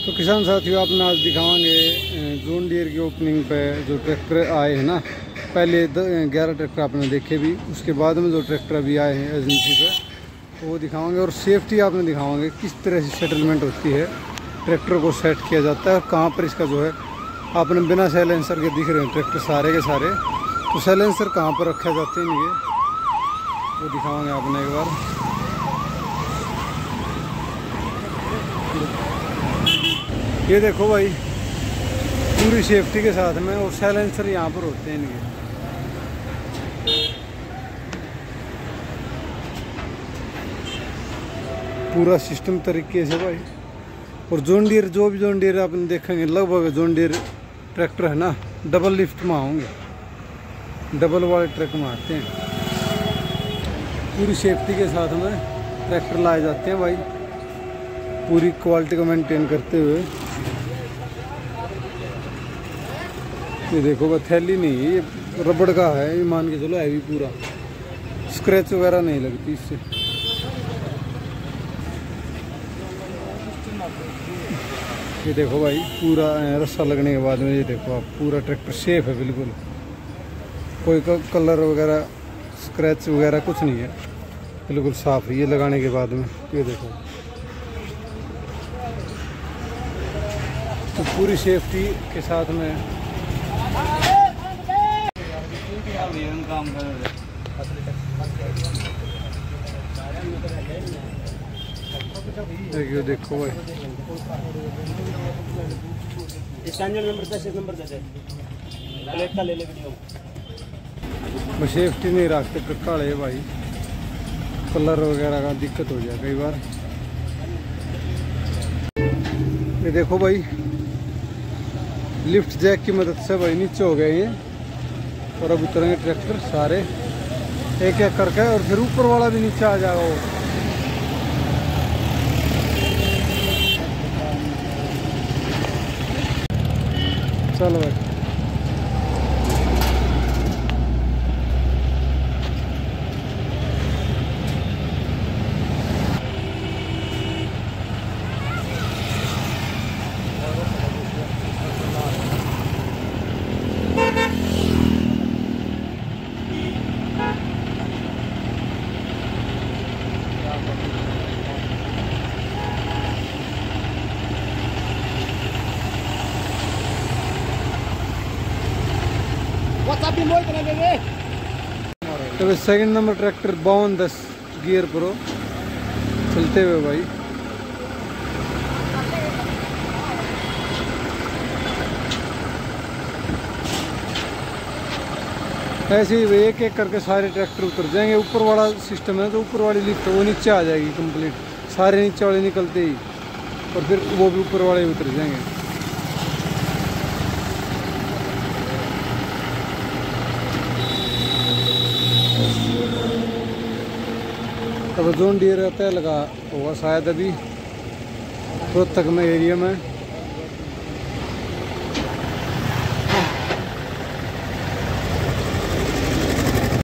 तो किसान साथियों, आपने आज दिखावांगे जॉन डीयर की ओपनिंग पे जो ट्रैक्टर आए हैं ना। पहले 11 ट्रैक्टर आपने देखे भी, उसके बाद में जो ट्रैक्टर अभी आए हैं एजेंसी पे तो वो दिखावांगे। और सेफ्टी आपने दिखावांगे किस तरह से सेटलमेंट होती है, ट्रैक्टर को सेट किया जाता है और कहाँ पर इसका जो है आपने बिना साइलेंसर के दिख रहे हैं ट्रैक्टर सारे के सारे। तो साइलेंसर कहाँ पर रखे जाते हैं ये वो दिखावांगे आपने एक बार। ये देखो भाई, पूरी सेफ्टी के साथ में, और साइलेंसर यहाँ पर होते हैं इनके। पूरा सिस्टम तरीके से भाई। और जॉन डीयर, जो भी जॉन डीयर आपने देखेंगे लगभग जॉन डीयर ट्रैक्टर है ना, डबल लिफ्ट में होंगे, डबल वाले ट्रक में आते हैं। पूरी सेफ्टी के साथ में ट्रैक्टर लाए जाते हैं भाई, पूरी क्वालिटी को मेंटेन करते हुए। ये देखो भाई, थैली नहीं है, ये रबड़ का है, ये मान के चलो हैवी, पूरा स्क्रैच वगैरह नहीं लगती इससे। ये देखो भाई, पूरा रस्सा लगने के बाद में ये देखो आप, पूरा ट्रैक्टर सेफ है बिल्कुल, कोई कलर वगैरह स्क्रैच वगैरह कुछ नहीं है, बिल्कुल साफ है ये लगाने के बाद में। ये देखो, तो पूरी सेफ्टी के साथ में देखो भाई, सेफ्टी नहीं रखते ट्रक वाले भाई, कलर वगैरह का दिक्कत हो जाए कई बार। ये देखो भाई, लिफ्ट जैक की मदद से भाई नीचे हो गए ये, और अब उतरेंगे ट्रैक्टर सारे एक एक करके, और फिर ऊपर वाला भी नीचे आ जाएगा वो। चलो भाई, तो second number tractor 5210 gear pro चलते हुए भाई। ऐसे ही एक एक करके सारे ट्रैक्टर उतर जाएंगे। ऊपर वाला सिस्टम है, तो ऊपर वाली लिफ्ट वो नीचे आ जाएगी कंप्लीट, सारे नीचे वाले निकलते ही, और फिर वो भी ऊपर वाले उतर जाएंगे। अब जॉन डीयर रहता है लगा होगा शायद अभी रोहतक में एरिया में।